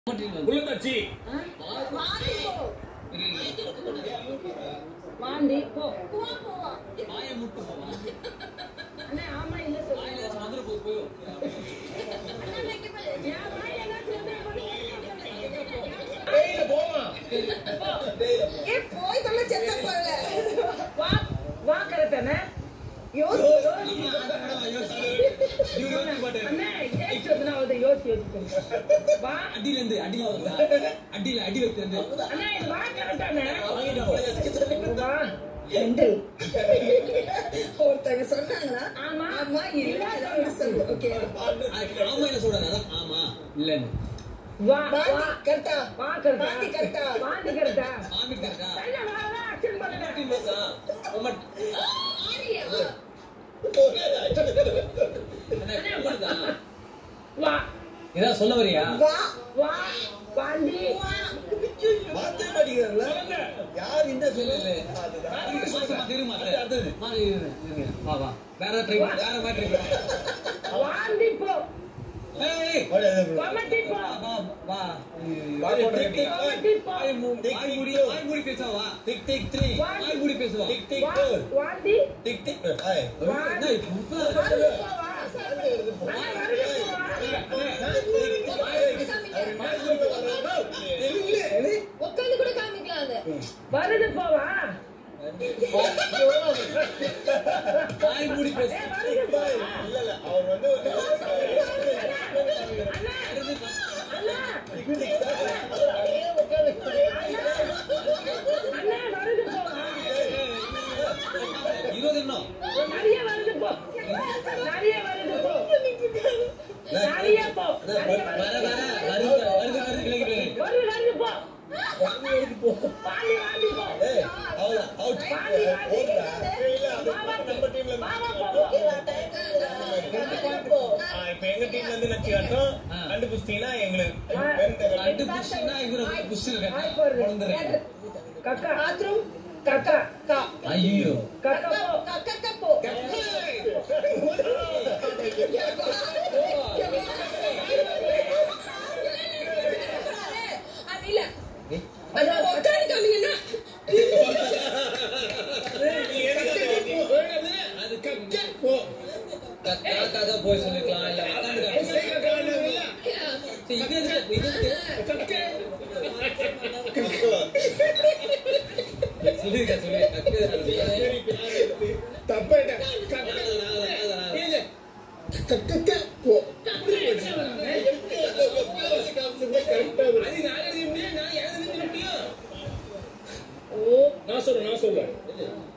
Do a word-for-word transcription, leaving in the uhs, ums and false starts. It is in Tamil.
உள்ளதாச்சி வாந்தி போ வாய முட்டு போவா அண்ணே ஆமா இல்ல சொல்ல வாயில மதுரை போ போய் அண்ணா வைக்க பாரு யா வாயில சொல்றே டேய்ல போவா ஏ போய் தள்ள செத்த போறல வா வா கரெக்டானே யோசி அண்ணே ஏ சொல்றா வந்து யோசி யோசி வா அடில இருந்து அடில வந்தா அடில அடி வைத்து வந்து அண்ணே இது வா கரெக்டானே வா ரெண்டு ஒருத்தங்க சொன்னாங்களா ஆமா ஆமா இல்ல அதான் சொல்லு ஓகே ஆமா என்ன சொல்றாங்க ஆமா இல்லன்னு வா பாண்டி வா கரெக்டா வா கரெக்டா பாண்டி கரெக்டா வாந்தி கரெக்டா ஆமி கரெக்டா இல்ல வா வா அக்ஷன் பண்ணுங்க டீம் மேட்சா ஒமட் ஆரியா அண்ணே போடுதா வா ஏதா சொல்ல வரியா வா வா வாந்தி வார்த்தை மாட்டீங்கறல யார் இந்த சொல்லல அதுக்கு சொல்ல தெரியுமா அடுத்து மாறி இருங்க வா வா வேற ட்ரை வேற மாதிரி ட்ரை வாந்தி போ ஏய் கமட்டி போ வா வா கமட்டி போ வாய் மூடி வாய் மூடி வாய் மூடி பேசுவா வா டிக் டிக் த்ரீ வாய் மூடி பேசுவா டிக் டிக் வா ஃபோர் வாந்தி டிக் டிக் ஃபைவ் என்ன இது முப்பது வாந்தி போ வா அண்ணே வருது போ வா உட்கார்ந்து கூட காமிக்கலாம் அது வருது போ வா வாய் மூடி பேசு ஏய் வருது போ வா இல்ல இல்ல அவர் வந்து அண்ணா அண்ணா அண்ணா வருது போ வா இருபது இன்னும் நிறைய வருது போ நிறைய வருது போ நிறைய போ நிறைய வர வருது வர வருது வருது வருது கிளக்கி வருது வருது போ வாங்கி போ வாந்தி வாந்தி போ ஏய் அவுட் அவுட் வாந்தி வாந்தி இல்ல அது நம்ம டீம்ல வா வா போ போ இப்போ எங்க டீம்ல இருந்து நச்சி காட்டும் கண்டுபிடிச்சீங்கன்னா எங்களுக்கு ரெண்டு புஷ்னா இவர புஷ்ல ஆய் போறது பொளந்தறேன் கக்கா பாத்ரூம் கக்கா கா ஐயோ கக்கா போ கக்க போ அதில அத உட்கார்ந்து காமிங்கனா அது கக்க போ கக்கா கக்கா போய் சொல்லிக்கலாம் இல்ல உட்கார்ந்து இது இது சொல்லிருக்க சொல்லி தப்பேடா இல்ல கக்க போ அது நான் எழுதி முடியும் நான் எழுதி முடியும் ஓ நான் சொல்றேன் நான் சொல்றேன்